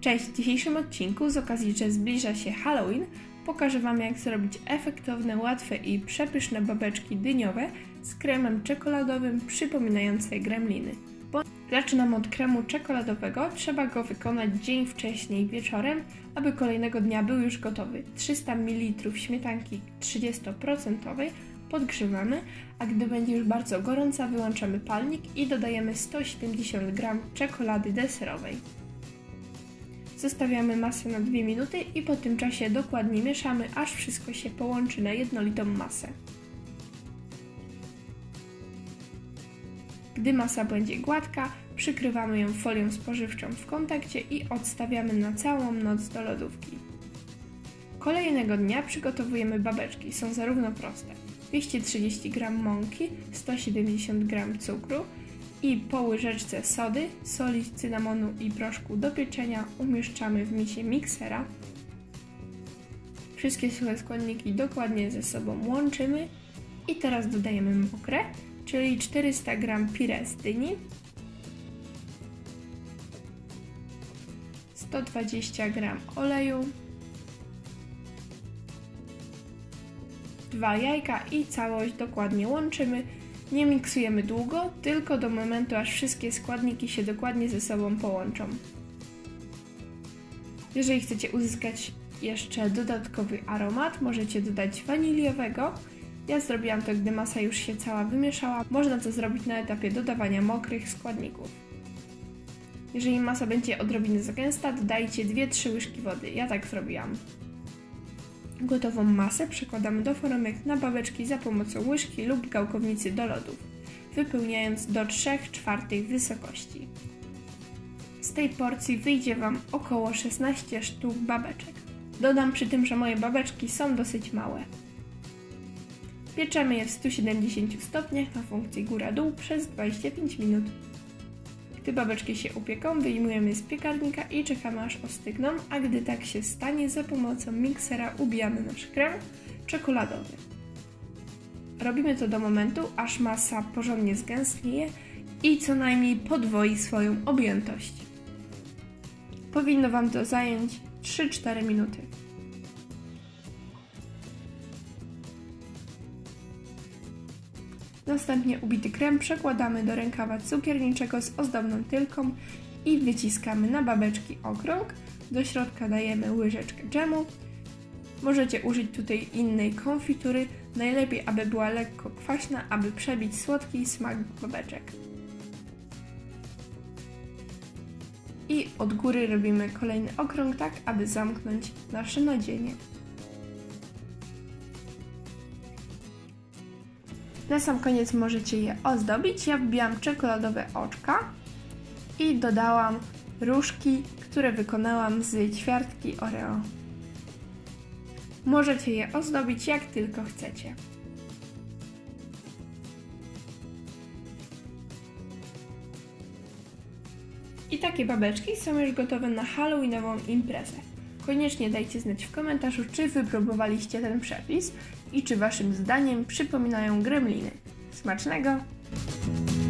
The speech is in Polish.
Cześć! W dzisiejszym odcinku z okazji, że zbliża się Halloween, pokażę Wam, jak zrobić efektowne, łatwe i przepyszne babeczki dyniowe z kremem czekoladowym przypominające gremliny. Zaczynam od kremu czekoladowego, trzeba go wykonać dzień wcześniej wieczorem, aby kolejnego dnia był już gotowy. 300 ml śmietanki 30% podgrzewamy, a gdy będzie już bardzo gorąca, wyłączamy palnik i dodajemy 170 g czekolady deserowej. Zostawiamy masę na 2 minuty i po tym czasie dokładnie mieszamy, aż wszystko się połączy na jednolitą masę. Gdy masa będzie gładka, przykrywamy ją folią spożywczą w kontakcie i odstawiamy na całą noc do lodówki. Kolejnego dnia przygotowujemy babeczki. Są zarówno proste: 230 g mąki, 170 g cukru i po łyżeczce sody, soli, cynamonu i proszku do pieczenia umieszczamy w misie miksera. Wszystkie suche składniki dokładnie ze sobą łączymy i teraz dodajemy mokre, czyli 400 g pire z dyni, 120 g oleju, 2 jajka i całość dokładnie łączymy. Nie miksujemy długo, tylko do momentu, aż wszystkie składniki się dokładnie ze sobą połączą. Jeżeli chcecie uzyskać jeszcze dodatkowy aromat, możecie dodać waniliowego. Ja zrobiłam to, gdy masa już się cała wymieszała. Można to zrobić na etapie dodawania mokrych składników. Jeżeli masa będzie odrobinę za gęsta, dodajcie 2-3 łyżki wody. Ja tak zrobiłam. Gotową masę przekładamy do formek na babeczki za pomocą łyżki lub gałkownicy do lodów, wypełniając do 3/4 wysokości. Z tej porcji wyjdzie Wam około 16 sztuk babeczek. Dodam przy tym, że moje babeczki są dosyć małe. Pieczemy je w 170 stopniach na funkcji góra-dół przez 25 minut. Gdy babeczki się upieką, wyjmujemy je z piekarnika i czekamy, aż ostygną, a gdy tak się stanie, za pomocą miksera ubijamy nasz krem czekoladowy. Robimy to do momentu, aż masa porządnie zgęstnieje i co najmniej podwoi swoją objętość. Powinno Wam to zająć 3-4 minuty. Następnie ubity krem przekładamy do rękawa cukierniczego z ozdobną tylką i wyciskamy na babeczki okrąg. Do środka dajemy łyżeczkę dżemu. Możecie użyć tutaj innej konfitury, najlepiej aby była lekko kwaśna, aby przebić słodki smak babeczek. I od góry robimy kolejny okrąg, tak aby zamknąć nasze nadzienie. Na sam koniec możecie je ozdobić. Ja wbijam czekoladowe oczka i dodałam różki, które wykonałam z ćwiartki Oreo. Możecie je ozdobić jak tylko chcecie. I takie babeczki są już gotowe na halloweenową imprezę. Koniecznie dajcie znać w komentarzu, czy wypróbowaliście ten przepis i czy Waszym zdaniem przypominają gremliny. Smacznego!